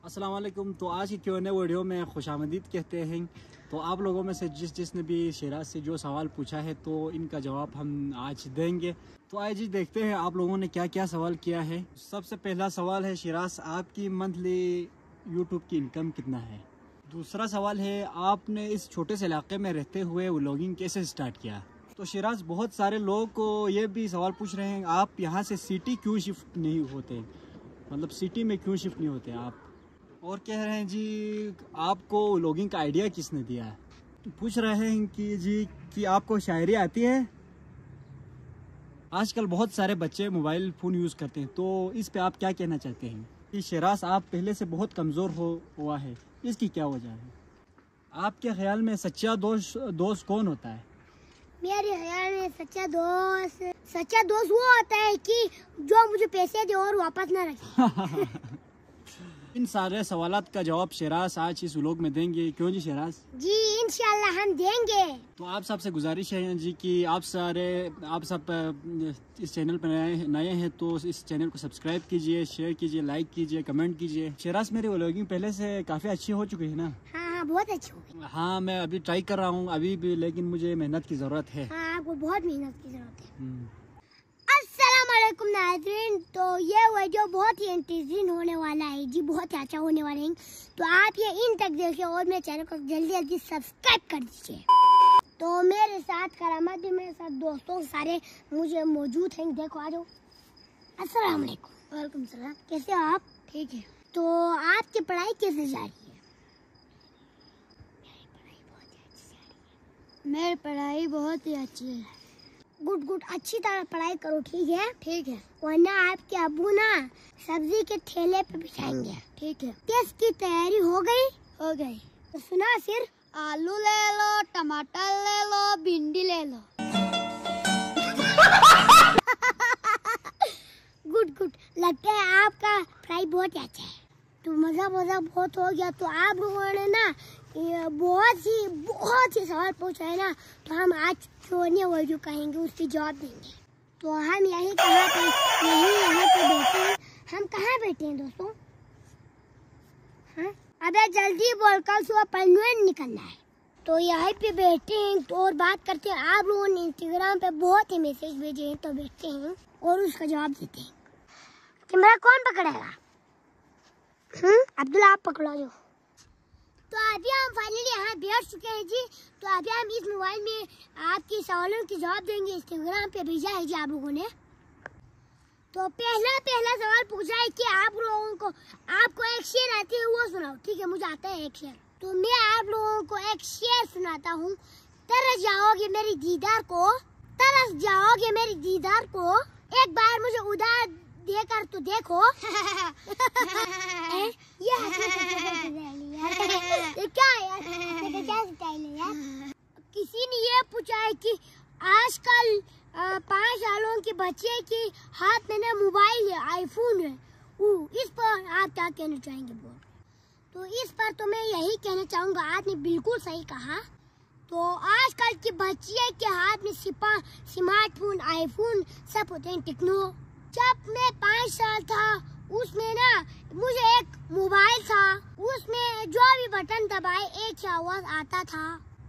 अस्सलाम वालेकुम। तो आज की Q&A वीडियो में खुशामदीद कहते हैं। तो आप लोगों में से जिसने भी शिराज से जो सवाल पूछा है तो इनका जवाब हम आज देंगे। तो आज जी देखते हैं आप लोगों ने क्या क्या सवाल किया है। सबसे पहला सवाल है, शिराज आपकी मंथली यूट्यूब की इनकम कितना है। दूसरा सवाल है, आपने इस छोटे से इलाके में रहते हुए व्लॉगिंग कैसे स्टार्ट किया। तो शिराज बहुत सारे लोगों को ये भी सवाल पूछ रहे हैं, आप यहाँ से सिटी क्यों शिफ्ट नहीं होते, मतलब सिटी में क्यों शिफ्ट नहीं होते आप। और कह रहे हैं जी आपको व्लॉगिंग का आइडिया किसने दिया है। तो पूछ रहे हैं कि जी कि आपको शायरी आती है। आजकल बहुत सारे बच्चे मोबाइल फ़ोन यूज़ करते हैं, तो इस पे आप क्या कहना चाहते हैं कि शिराज आप पहले से बहुत कमज़ोर हुआ है, इसकी क्या वजह है। आपके ख्याल में सच्चा दोस्त कौन होता है। मेरे ख्याल में सच्चा दोस्त वो होता है कि जो मुझे पैसे दे और वापस ना रखे। इन सारे सवालात का जवाब शिराज आज इस व्लॉग में देंगे, क्यों जी शिराज। जी इंशाल्लाह हम देंगे। तो आप सबसे गुजारिश है जी कि आप सब इस चैनल पर नए हैं तो इस चैनल को सब्सक्राइब कीजिए, शेयर कीजिए, लाइक कीजिए, कमेंट कीजिए। शिराज मेरी व्लॉगिंग पहले से काफ़ी अच्छी हो चुकी है ना। हाँ बहुत अच्छी हो गई। हाँ मैं अभी ट्राई कर रहा हूँ अभी भी, लेकिन मुझे मेहनत की ज़रूरत है। हाँ आपको बहुत मेहनत की जरूरत है। अस्सलाम वालेकुम नाज़रीन, तो ये वीडियो बहुत ही इंटरेस्टिंग होने वाला है जी, बहुत ही अच्छा होने वाला है। तो आप ये इन तक देखिए और मेरे चैनल को जल्दी जल्दी सब्सक्राइब कर दीजिए। तो मेरे साथ करामत भी, मेरे साथ दोस्तों सारे मुझे मौजूद हैं। देखो आ जाओ। अस्सलाम वालेकुम। वालेकुम सलाम। कैसे हो आप। ठीक है। तो आपकी पढ़ाई कैसे जा रही है। मेरी पढ़ाई बहुत ही अच्छी है। गुड अच्छी तरह पढ़ाई करो, ठीक है। ठीक है, वरना आपके अब्बू ना सब्जी के ठेले पे बिठाएंगे। ठीक है। टेस्ट की तैयारी हो गई। तो सुना फिर, आलू ले लो, टमाटर ले लो, भिंडी ले लो। गुड लगता है आपका पढ़ाई बहुत अच्छा है। तो मजा बहुत हो गया। तो आप लोगों ने ना ये बहुत ही सवाल पूछा है ना, तो हम आज छोड़ने वीडियो कहेंगे, उसकी जवाब देंगे। तो हम यहाँ पे बैठे हैं। हम कहाँ बैठे हैं दोस्तों। हाँ अबे जल्दी बोल, कल सुबह पनवेल निकलना है। तो यहाँ पे बैठे हैं तो और बात करते हैं। आप लोगों ने इंस्टाग्राम पे बहुत ही मैसेज भेजे हैं, तो बैठते हैं और उसका जवाब देते हैं। कैमरा कौन पकड़ेगा। अब्दुल्ला आप पकड़ा दो। तो अभी हम फाइनली यहाँ बैठ चुके हैं जी। तो अभी हम इस मोबाइल में आपके सवालों के जवाब देंगे। इंस्टाग्राम पे भेजा है जी आप लोगों ने। तो पहला सवाल पूछा है कि आप लोगों को आपको एक शेर आती है वो सुनाओ। ठीक है, मुझे आता है एक शेर। तो मैं आप लोगों को एक शेर सुनाता हूँ। तरस जाओगे मेरी दीदार को, एक बार मुझे उधार देकर तो देखो। ये क्या स्टाइल है यार। किसी ने ये पूछा है कि आजकल 5 सालों के बच्चे के हाथ में ना मोबाइल है, आईफोन है, इस पर आप क्या कहना चाहेंगे बोल। तो इस पर तो मैं यही कहना चाहूँगा, आपने बिल्कुल सही कहा। तो आजकल के बच्चे के हाथ में स्मार्टफोन, आईफोन सब होते हैं, टेक्नो। जब मैं 5 साल था उसमें ना मुझे एक मोबाइल था, उसमें जो भी बटन दबाए एक ही आवाज आता था।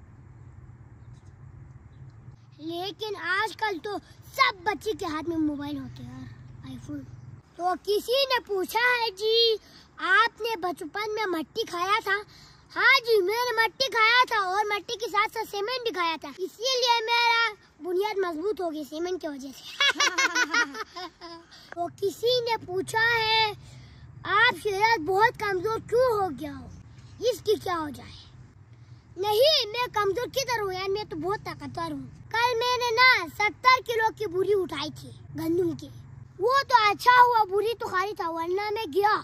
लेकिन आजकल तो सब बच्चे के हाथ में मोबाइल होते हैं, आईफोन। तो किसी ने पूछा है जी आपने बचपन में मट्टी खाया था। हाँ जी मैंने मट्टी खाया था और मट्टी के साथ साथ सीमेंट भी खाया था, इसीलिए मेरा बुनियाद मजबूत हो गई सीमेंट की वजह से। तो किसी ने पूछा है आप शिराज बहुत कमजोर क्यों हो गया हो, इसकी क्या वजह है। नहीं मैं कमजोर किधर हूँ यार, मैं तो बहुत ताकतवर हूँ। कल मैंने ना 70 किलो की बोरी उठाई थी गंदम की। वो तो अच्छा हुआ बोरी तो खाली था, वरना मैं गया।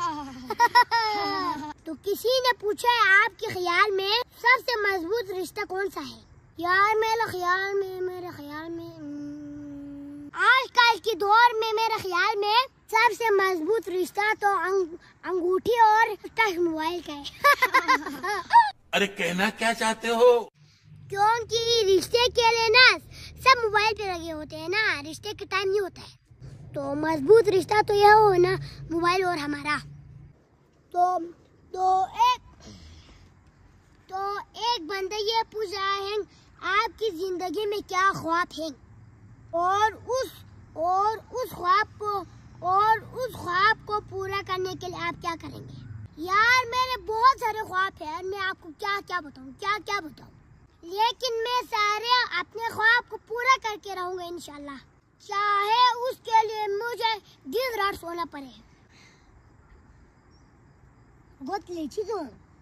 तो किसी ने पूछा है आपके ख्याल में सबसे मजबूत रिश्ता कौन सा है। यार मेरे ख्याल में आजकल के दौर में मेरे ख्याल में सबसे मजबूत रिश्ता तो अंगूठी और टच मोबाइल का है। अरे कहना क्या चाहते हो। क्योंकि रिश्ते के लिए ना सब मोबाइल पे लगे होते हैं ना, रिश्ते के टाइम नहीं होता है। तो मजबूत रिश्ता तो यह हो ना मोबाइल और हमारा। तो तो एक बंदा ये पूछ रहा है आपकी जिंदगी में क्या ख्वाब है और उस ख्वाब को पूरा करने के लिए आप क्या करेंगे। यार मेरे बहुत सारे ख्वाब हैं, मैं आपको क्या बताऊं, लेकिन मैं सारे अपने ख्वाब को पूरा करके रहूंगा इंशाल्लाह, चाहे उसके लिए मुझे दिन रात सोना पड़े। बहुत लेची तो।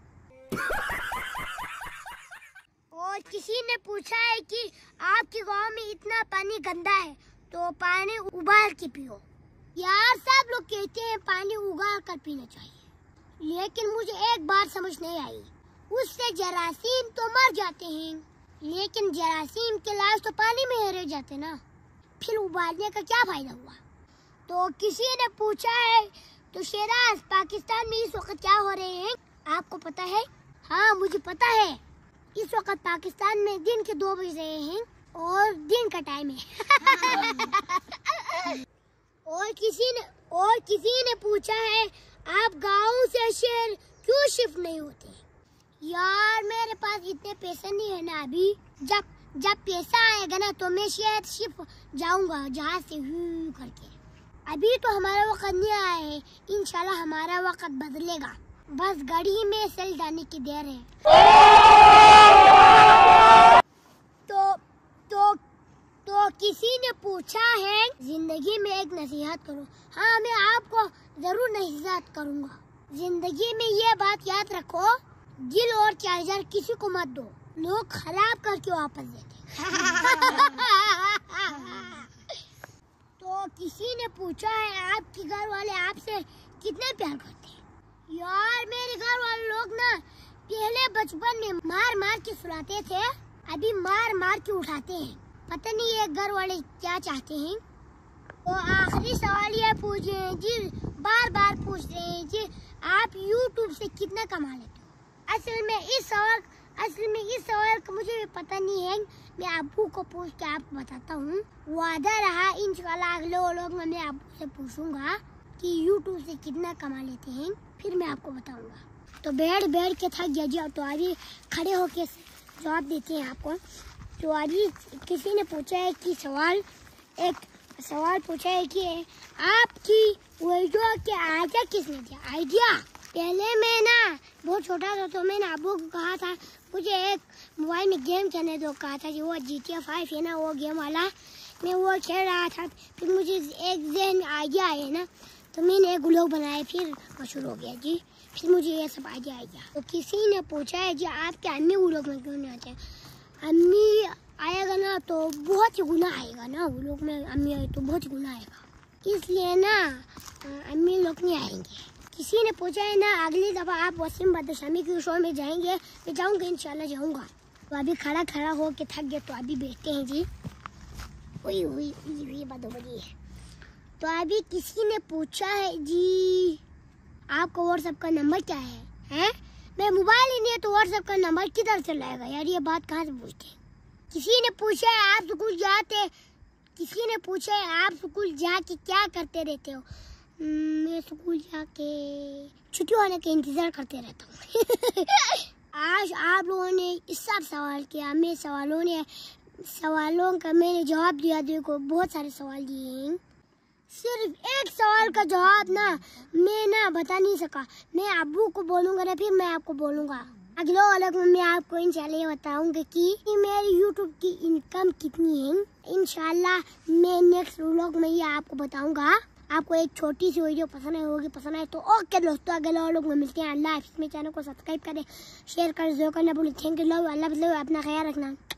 और किसी ने पूछा है कि आपके गांव में इतना पानी गंदा है तो पानी उबाल के पियो। यार सब लोग कहते हैं पानी उबाल कर पीना चाहिए, लेकिन मुझे एक बात समझ नहीं आई, उससे जरासीम तो मर जाते हैं, लेकिन जरासीम के लाश तो पानी में रह जाते ना, फिर उबालने का क्या फायदा हुआ। तो किसी ने पूछा है तो शेराज पाकिस्तान में इस वक्त क्या हो रहे हैं आपको पता है। हाँ मुझे पता है, इस वक्त पाकिस्तान में दिन के 2 बज रहे हैं और दिन का टाइम है। और किसी ने पूछा है आप गांव से शहर क्यों शिफ्ट नहीं होते। यार मेरे पास इतने पैसे नहीं है ना अभी, जब पैसा आएगा ना तो मैं शहर शिफ्ट जाऊंगा जहाज से करके। अभी तो हमारा वक्त नहीं आया है, इंशाल्लाह हमारा वक्त बदलेगा, बस गाड़ी में चल जाने की देर है। तो किसी ने पूछा है जिंदगी में एक नसीहत करो। हाँ मैं आपको जरूर नसीहत करूँगा। जिंदगी में ये बात याद रखो, दिल और चार्जर किसी को मत दो, लोग खराब करके वापस देते। तो किसी ने पूछा है आपके घर वाले आपसे कितने प्यार करते हैं। यार मेरे घर वाले लोग ना पहले बचपन में मार मार के सुलाते थे, अभी मार मार के उठाते हैं, पता नहीं ये घर वाले क्या चाहते हैं। तो आखिरी सवाल ये पूछ रहे हैं जी, बार पूछ रहे हैं जी आप YouTube से कितना कमा लेते हो। असल में इस सवाल का मुझे भी पता नहीं है, मैं अब्बू को पूछ के आपको बताता हूँ। वादा रहा इंशाल्लाह अगले व्लॉग में मैं अब्बू से पूछूंगा कि YouTube से कितना कमा लेते हैं, फिर मैं आपको बताऊंगा। तो बैठ के थक गया जी, तो अभी खड़े होके जवाब देते हैं आपको। तो अभी किसी ने पूछा है कि एक सवाल पूछा है कि आपकी वीडियो के आइडिया किसने दिया। आइडिया पहले मैं ना बहुत छोटा था तो मैंने अब्बू को कहा था मुझे एक मोबाइल में गेम खेलने दो, कहा था कि वो GTA 5 है ना वो गेम वाला, मैं वो खेल रहा था। फिर मुझे एक जहन आइडिया आया ना तो मैंने एक व्लॉग बनाया, फिर मशहूर हो गया जी, फिर मुझे ये सब आइडिया आएगा। तो किसी ने पूछा है जी आपके अम्मी व्लॉग में क्यों नहीं आते। अम्मी आएगा ना तो बहुत ही गुनाह आएगा ना, व्लॉग में अम्मी आए तो बहुत ही गुनाह आएगा, इसलिए ना अम्मी लोग नहीं आएंगे। किसी ने पूछा है ना अगली दफा आप वसीम बदशामी के शो में जाएंगे। मैं जाऊंगा इंशाल्लाह जाऊंगा। तो अभी खड़ा हो के थक गए तो अभी बैठते हैं जी। हुई बात बड़ी है। तो अभी किसी ने पूछा है जी आपको व्हाट्सएप का नंबर क्या है? मैं मोबाइल ही नहीं है तो व्हाट्सएप का नंबर किधर से लाएगा यार, ये बात कहाँ से पूछते हैं। किसी ने पूछा है आप स्कूल जाके क्या करते रहते हो। मैं स्कूल जाके छुट्टी होने का इंतजार करते रहता हूँ। आज आप लोगों ने इस सब सवाल किया, मैं सवालों का मैंने जवाब दिया। देखो बहुत सारे सवाल दिए हैं, सिर्फ एक सवाल का जवाब ना मैं ना बता नहीं सका। मैं अब्बू को बोलूँगा ना फिर मैं आपको बोलूँगा अगले व्लॉग में। मैं आपको इंशाल्लाह ये बताऊंगी कि मेरी YouTube की इनकम कितनी है। इंशाल्लाह मैं नेक्स्ट व्लॉग में ये आपको बताऊंगा। आपको एक छोटी सी वीडियो पसंद है तो ओके दोस्तों, अगले व्लॉग में मिलते हैं। अल्लाह हाफिज़। मेरे चैनल को सब्सक्राइब करें, शेयर करें, जो करना भूलें। थैंक यू, लव, अल्लाह अपना ख्याल रखना।